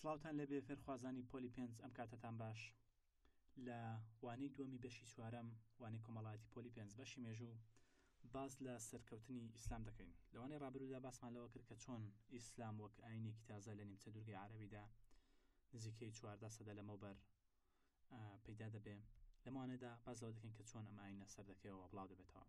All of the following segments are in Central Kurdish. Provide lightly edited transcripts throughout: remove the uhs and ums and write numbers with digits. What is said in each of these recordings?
سڵاوتان لەبێ فێرخوازانی پۆلی پێنج ئەم کاتتان باش لە وانەی دووەمی بەشی چوارەم وانەی کۆمەڵایەتی پۆلی پێنج بەشی مێژوو باز لە سەرکەوتنی ئیسلام دەکەین. لەوانەی ڕابردوودا باسمان لەوە کرد کە چۆن ئیسلام وەک ئاینێکی تازە لە نیمچە دوورگەی عەرەبیدا نزیکەی 14 سەدە لەمەوبەر پەیدا دەبێ. لەمانەدا باز لەوە دەکەین کە چۆن ئەم ئاینە سەر دەکەوە بڵاو دەبێتەوە.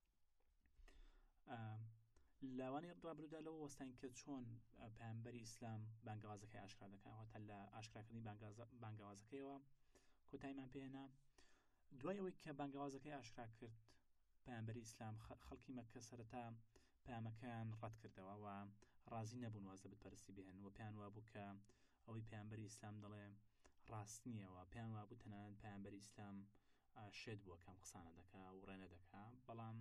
لەوانەی ڕابردوودا لەوە وەستاین کە چۆن پەیامبەری ئیسلام بانگەوازەکەی ئاشکرا دەکات تا لە ئاشکراکردنی بانگەوازەکەیەوە کۆتاییمان پێهێنا. دوای ئەوەی کە بانگەوازەکەی ئاشکرا کرد پەیامبەری ئیسلام خەڵکی مەککە سەرەتا پەیامەکەیان ڕەت کردەوە و ڕازی نەبوون وازە بتپەرستی بهێن و پێیان وابوو کە ئەوەی پەیامبەری ئیسلام دەڵێ ڕاست نییەوە. پێیان وابوو تەنانەت پەیامبەری ئیسلام شێت بووە کەم قسانە دەکا و ڕێنە دەکا، بەڵام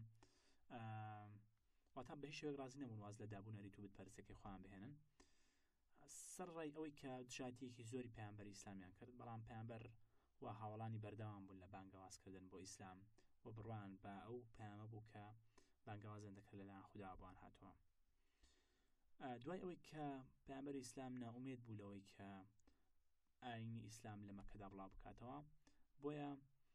واتە بە هیچ شێوەیەک ڕازی نەبوون واز لە دابوونەریت و بتپەرستێکی خۆیان بهێنن. سەرڕای ئەوەی کە دژاتیەکی زۆری پەیامبەری ئیسلامیان کرد، بەڵام پەیامبەر و هاوڵانی بەردەوام بوون لە بانگەوازکردن بۆ ئیسلام و بڕوان بە ئەو پەیامە بوو کە بانگەوازەندەکە لەلایەن خودا بۆیان هاتووە. دوای ئەوەی کە پەیامبەری ئیسلام نائومێد بوو لەوەی کە ئاینی ئیسلام لە مەککەدا بڵاو بکاتەوە، بۆیە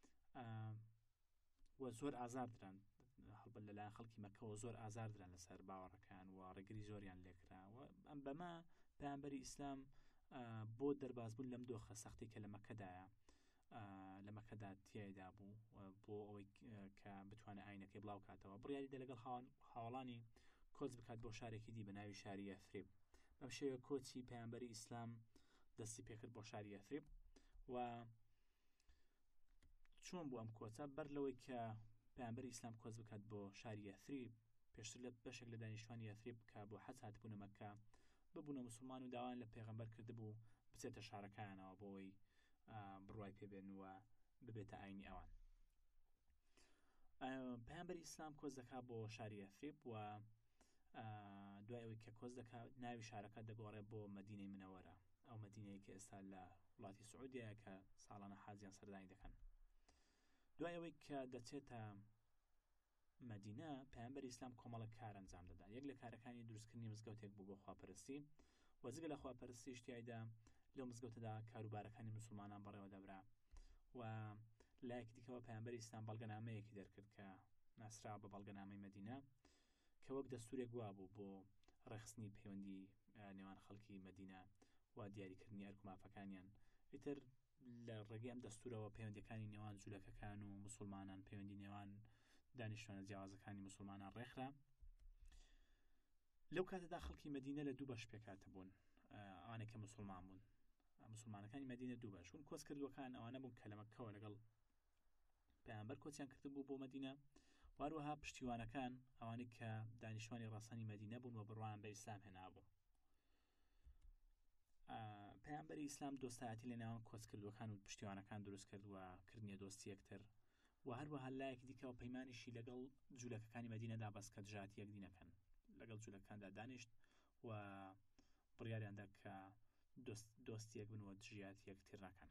و زۆر ئازاردران هەڵبەت لەلایەن خەڵکی مەککەوە زۆر ئازاردران لەسەر باوەڕەکان و ڕێگری زۆریان لێکرا و بەما پەیامبەری ئیسلام بۆ دەربازبوون لەم دۆخە سەختی کە لە مەککەدایە لە مەککەدا تیایدا بوو بۆ ئەوەی کە بتوانێت ئاینەکەی بڵاو کاتەوە، بڕیاری دە لەگەڵ هاوڵانی کۆچ بکات بۆ شارێکی دی بە ناوی شاری یەثریب. بەم شێوە کۆچی پەیامبەری ئیسلام دەستی پێکرد بۆ شاری یەثریب. و چۆن بوو ئەم کۆچە؟ بەر لەوەی کە پەیامبەری ئیسلام کۆچ بکات بۆ شاری یەثریب، پێشتر لە بەشێک لە دانیشتوانی یەثریب کە بۆ حەج هاتبوونە مەککە ببوونە موسڵمان و داوان لە پێغەمبەر کردبوو بچێتە شارەکانەوە بۆ ئەوەی بڕوای پێبێن و ببێتە ئاینی ئەوان. پەیامبەری ئیسلام کۆچ دەکات بۆ شاری یەثریب و دوای ئەوەی کە کۆچ دەکات ناوی شارەکە دەگۆڕێت بۆ مەدینەی منەوەرە، ئەو مەدینەیە کە ئێستا لە وڵاتی سعودیە کە ساڵانە حاجیان سەردانی دەکەن. دوای ئەوەی کە دەچێتە مەدینە، پەیامبەری ئیسلام کۆمەڵە کار ئەنجام دەدا. یەک لە کارەکانی دروستکردنی مزگەوتێک بوو بۆ خواپەرستی و جگە لە خواپەرستی شتیایدا لەو مزگەوتەدا کاروبارەکانی مسلمانان بەڕێوە دەبرا. و لایەکی دیکەوە پەیامبەری ئیسلام بەڵگەنامەیەکی دەرکرد کە ناسرا بە بەڵگەنامەی مەدینە، کە وەک دەستورێک وا بوو بۆ ڕێخستنی پەیوەندی نێوان خەڵکی مەدینە و دیاریکردنی ئەرک و مافەکانیان. ئیتر لە ڕێگەی ئەم دەستورەوە پەیوەندیەکانی نێوان جوولەکەکان و مسلمانان، پەیوەندی نێوان دانیشتوانە جیاوازەکانی مسلمانان ڕێکخرا. لەو کاتەدا خەڵکی مەدینە لە دوو بەش پێکاتە بوون، ئەوانێک کە مسلمان بوون. مسلمانەکانی مەدینە دوو بەش بوون. کۆچ کردووەکان ئەوانە بوون کە لە مەککەوە لەگەڵ پەیامبەر کۆچیان کردبوو بۆ مەدینە، واروەها پشتیوانەکان ئەوانەی کە دانیشتوانی ڕاستانی مەدینە بوون و بڕوایان بە ئیسلام هێنابوو. پەیامبەری ئیسلام دۆستایەتی لە نێوان کۆچ کردووەکان و پشتیوانەکان دروست کرد و کردنیە دۆستی یەکتر، و هەروەها لایەکی دیکەوە پەیمانیشی لەگەڵ جوولەکەکانی مەدینەدا بەست کە دژاتی یەک دینەکەن، لەگەڵ جوولەکاندا دانیشت و بڕیاریاندا کە دۆستی یەک بن و دژیاتی یەکتر ناکەن.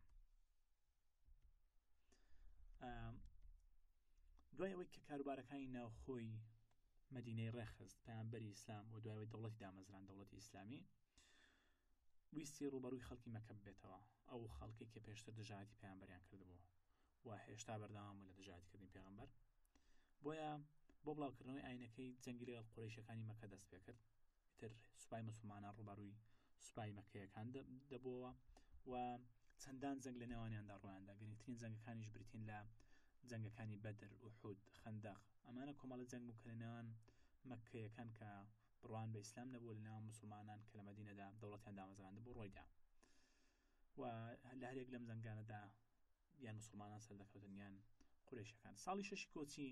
دوای ئەوەی کە کاروبارەکانی ناوخۆی مەدینەی ڕێخست پەیامبەری ئیسلام و دوای ئەوەی دەوڵەتی دامەزران، دەوڵەتی ئیسلامی، ویستی ڕوبەڕووی خەڵکی مەککە بێتەوە، ئەو خەڵکی کە پێشتر دژاتی پەیامبەریان کردبوو و هێشتا بەردەوام بوون لە دژاتیکردنی پێغەمبەر. بۆیە بۆ بڵاوکردنەوەی ئاینەکەی جەنگی لەگەڵ قوڕەیشەکانی مەککە دەست پێ کرد. ئیتر سوپای مسلمانان ڕوبەڕووی سوپای مەککەیەکان دەبووەوە و چەندان جەنگ لە نێوانیاندا ڕواندا. گرنگترین جەنگەکانیش بریتین لە جەنگەکانی بەدر، ئوحود، خەندەق. ئەمانە کۆمەڵە جەنگ بوو کە لە نێوان مەککەیەکان کە بڕوان بە ئیسلام نەبوو، لە نێوان مسلمانان کە لە مەدینەدا دەوڵەتیان دامەزراند بوو ڕۆیدا. و لە هەرێک لەم جەنگانەدا یان مسلمانان سەردەکەوتن یان قوڕیشەکان. ساڵی 6 کۆچی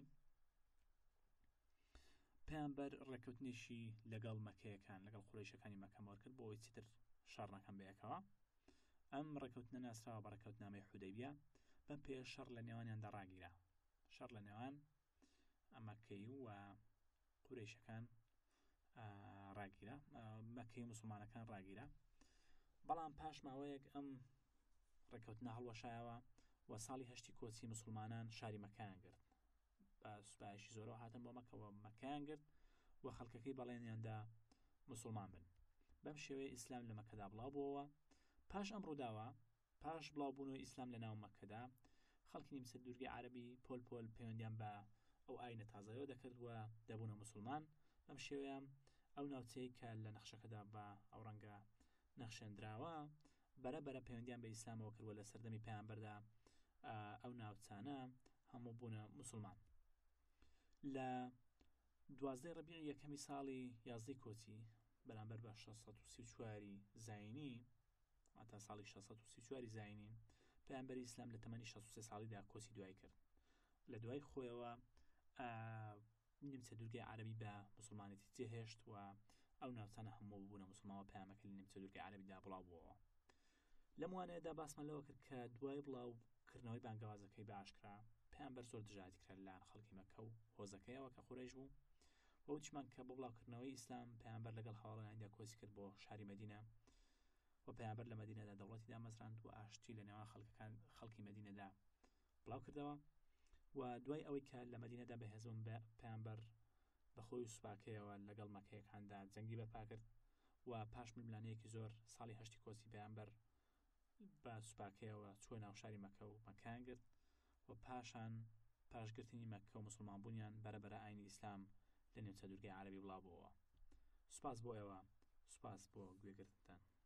پەیامبەر ڕێکەوتنیشی لەگەڵ مەککەیەکان، لەگەڵ قوڕیشەکانی مەککە کرد بۆ ئەوەی چیتر شەڕ نەکەن بەیەکەوە. ئەم ڕێکەوتنە ناسراوە بە ڕێکەوتنامەی حودەیبیە. بەم پێ شەڕ لە نێوانیاندا ڕاگیرا، شەڕ لە نێوان مەککەی و قوڕیشەکان ڕاگیرا، مەککەی مسلمانەکان ڕاگیرا. بەڵام پاش ماوەیەک ئەم ڕێکەوتنە هەڵوەشایەوە و ساڵی 8 کۆچی مسلمانان شاری مەککەیان گرت. بە سوپایشی زۆرەوە هاتن بۆ مەککەوە، مەککەیان گرت و خەڵکەکەی بەڵێنیاندا مسلمان بن. بەم شێوەیە ئیسلام لە مەککەدا بڵاو بووەوە. پاش ئەم ڕووداوە پاش بڵاوبوونەوەی ئیسلام لە ناو مەکەدا خەڵکی نیمچە دوورگەی عەرەبی پۆل پەیوەندیان بە ئەو ئاینە تازەیەوە دەکردووە دەبوونە موسڵمان. بەم شێوەیە ئەو ناوچەی کە لە نەخشەکەدا بە ئەو ڕەنگە نەخشێنراوە بەرەبەرە پەیوەندیان بە ئیسلامەوە کردووە لە سەردەمی پەیامبەردا ئەو ناوچانە هەموو بوونە موسڵمان. لە 12 ڕەبیعی یەکەمی ساڵی 11 کۆچی بەرامبەر بە 634 زاینی ئاتا ساڵی 634 زاینی پەیامبەری ئیسلام لە تەمەنی 63 ساڵیدا کۆچی دوای کرد. لە دوای خۆیەوە نیمچە دوورگەی عەرەبی بە موسڵمانێتی جێهێشت و ئەو ناوچانە هەموو بوونە موسڵمانەوە پەیامەکە لە نیمچە دوورگەی عەرەبیدا بڵاو بووەوە. لەم وانەیەدا باسمان لەوە کرد کە دوای بڵاوکردنەوەی بانگەوازەکەی بە ئاشکرا پەیامبەر زۆر دژایەتی کرا لەلایەن خەڵکی مەکە و هۆزەکەیەوە کە قوڕەیش بوو و وتیمان کە بۆ بڵاوکردنەوەی ئیسلام پەیامبەر لەگەڵ هاوڵانیاندا کۆچی کرد بۆ شاری مەدینە و پەیامبەر لە مەدینەدا دەوڵەتی دامەزراند و ئاشتی لە نێوان خەڵکی مەدینەدا بڵاو کردەوە و دوای ئەوەی کە لە مەدینەدا بەهێزبوون بە پەیامبەر بەخۆی و سوپاکەیەوە لەگەڵ مەکەیەکاندا جەنگی بەرپا کرد و پاش ململانەیەکی زۆر ساڵی 8 کۆچی پەیامبەر بە سوپاکەیەوە چوە ناو شاری مەکە و مەکان گرت و پاشگرتنی مەکە و موسڵمان بوونیان بەرەبەرە ئاینی ئیسلام لە نیمچە دوورگەی عەرەبی بڵاو بووەوە. سوپاس بۆ ئێوە، سوپاس بۆ گوێگرتنتان.